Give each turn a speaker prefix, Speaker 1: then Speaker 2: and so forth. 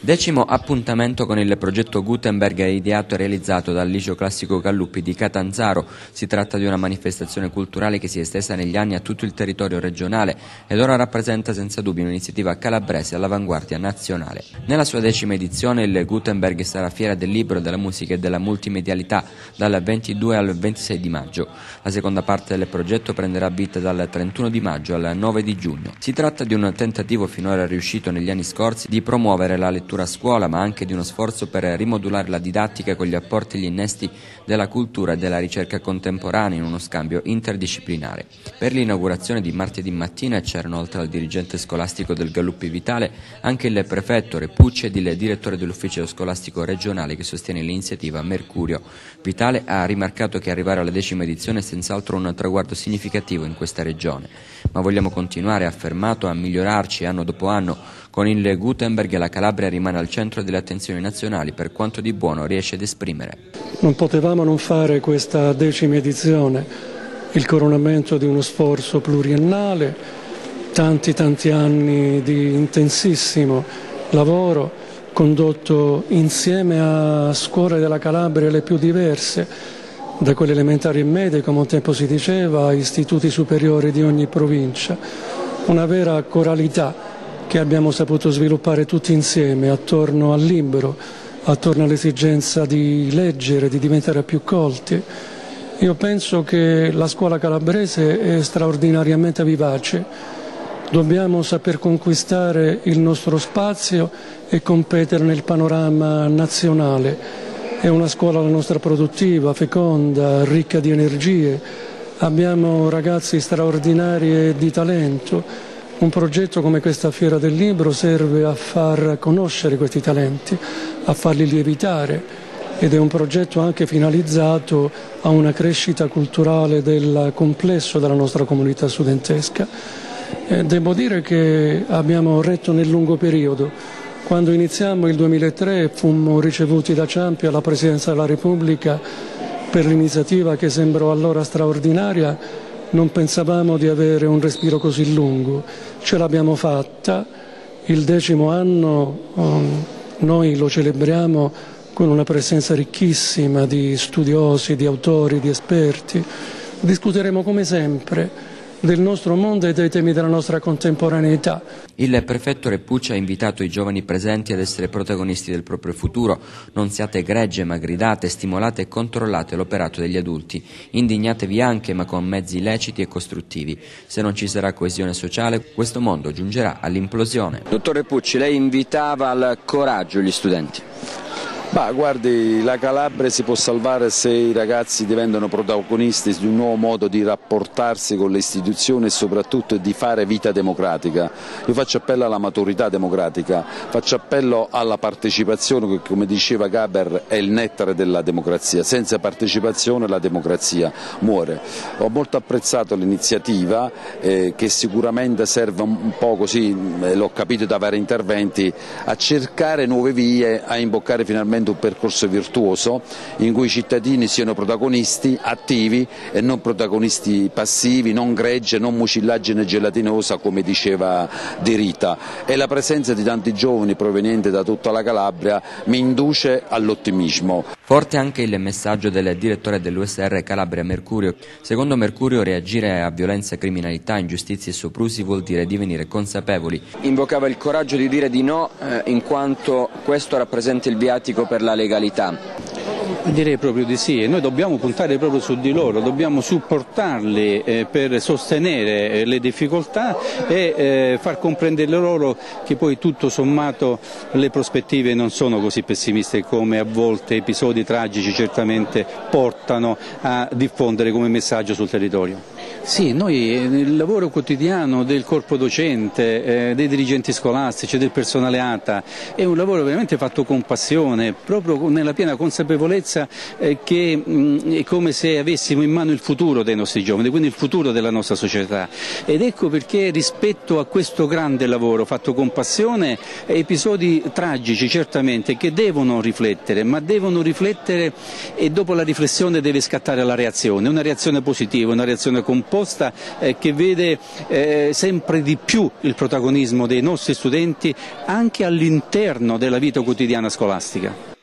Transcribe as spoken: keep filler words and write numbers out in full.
Speaker 1: Decimo appuntamento con il progetto Gutenberg ideato e realizzato dal Liceo Classico Galluppi di Catanzaro. Si tratta di una manifestazione culturale che si è estesa negli anni a tutto il territorio regionale ed ora rappresenta senza dubbio un'iniziativa calabrese all'avanguardia nazionale. Nella sua decima edizione il Gutenberg sarà fiera del libro, della musica e della multimedialità dal ventidue al ventisei di maggio. La seconda parte del progetto prenderà vita dal trentuno di maggio al nove di giugno. Si tratta di un tentativo finora riuscito negli anni scorsi di promuovere la lettura a scuola, ma anche di uno sforzo per rimodulare la didattica con gli apporti e gli innesti della cultura e della ricerca contemporanea in uno scambio interdisciplinare. Per l'inaugurazione di martedì mattina c'erano, oltre al dirigente scolastico del Galluppi Vitale, anche il prefetto Repucci ed il direttore dell'ufficio scolastico regionale che sostiene l'iniziativa Mercurio. Vitale ha rimarcato che arrivare alla decima edizione è senz'altro un traguardo significativo in questa regione, ma vogliamo continuare, ha affermato, a migliorarci anno dopo anno. Con il Gutenberg la Calabria rimane al centro delle attenzioni nazionali per quanto di buono riesce ad esprimere.
Speaker 2: Non potevamo non fare questa decima edizione, il coronamento di uno sforzo pluriennale, tanti tanti anni di intensissimo lavoro condotto insieme a scuole della Calabria le più diverse, da quelle elementari e medie, come un tempo si diceva, a istituti superiori di ogni provincia, una vera coralità che abbiamo saputo sviluppare tutti insieme attorno al libro, attorno all'esigenza di leggere, di diventare più colti. Io penso che la scuola calabrese è straordinariamente vivace, dobbiamo saper conquistare il nostro spazio e competere nel panorama nazionale. È una scuola la nostra produttiva, feconda, ricca di energie, abbiamo ragazzi straordinari e di talento. Un progetto come questa Fiera del Libro serve a far conoscere questi talenti, a farli lievitare, ed è un progetto anche finalizzato a una crescita culturale del complesso della nostra comunità studentesca. Eh, devo dire che abbiamo retto nel lungo periodo. Quando iniziamo il duemilatré fummo ricevuti da Ciampi alla Presidenza della Repubblica per l'iniziativa che sembrò allora straordinaria. Non pensavamo di avere un respiro così lungo, ce l'abbiamo fatta, il decimo anno um, noi lo celebriamo con una presenza ricchissima di studiosi, di autori, di esperti. Discuteremo come sempre del nostro mondo e dei temi della nostra contemporaneità.
Speaker 1: Il prefetto Repucci ha invitato i giovani presenti ad essere protagonisti del proprio futuro. Non siate gregge, ma gridate, stimolate e controllate l'operato degli adulti. Indignatevi anche, ma con mezzi leciti e costruttivi. Se non ci sarà coesione sociale, questo mondo giungerà all'implosione. Dottor Repucci, lei invitava al coraggio gli studenti.
Speaker 3: Bah, guardi, la Calabria si può salvare se i ragazzi diventano protagonisti di un nuovo modo di rapportarsi con le istituzioni e soprattutto di fare vita democratica. Io faccio appello alla maturità democratica, faccio appello alla partecipazione che, come diceva Gaber, è il nettare della democrazia. Senza partecipazione la democrazia muore. Ho molto apprezzato l'iniziativa eh, che sicuramente serve un po' così, eh, l'ho capito da vari interventi, a cercare nuove vie, a imboccare finalmente un percorso virtuoso in cui i cittadini siano protagonisti attivi e non protagonisti passivi, non gregge, non mucillaggine gelatinosa come diceva De Rita, e la presenza di tanti giovani provenienti da tutta la Calabria mi induce all'ottimismo.
Speaker 1: Forte anche il messaggio del direttore dell'U S R Calabria Mercurio. Secondo Mercurio reagire a violenza, criminalità, ingiustizie e soprusi vuol dire divenire consapevoli. Invocava il coraggio di dire di no eh, in quanto questo rappresenta il viatico per la legalità.
Speaker 4: Direi proprio di sì, e noi dobbiamo puntare proprio su di loro, dobbiamo supportarli eh, per sostenere eh, le difficoltà e eh, far comprendere loro che poi tutto sommato le prospettive non sono così pessimiste come a volte episodi tragici certamente portano a diffondere come messaggio sul territorio. Sì, noi nel lavoro quotidiano del corpo docente, eh, dei dirigenti scolastici, del personale A T A, è un lavoro veramente fatto con passione, proprio nella piena consapevolezza consapevolezza eh, che mh, è come se avessimo in mano il futuro dei nostri giovani, quindi il futuro della nostra società. Ed ecco perché rispetto a questo grande lavoro fatto con passione, episodi tragici certamente che devono riflettere, ma devono riflettere e dopo la riflessione deve scattare la reazione, una reazione positiva, una reazione composta eh, che vede eh, sempre di più il protagonismo dei nostri studenti anche all'interno della vita quotidiana scolastica.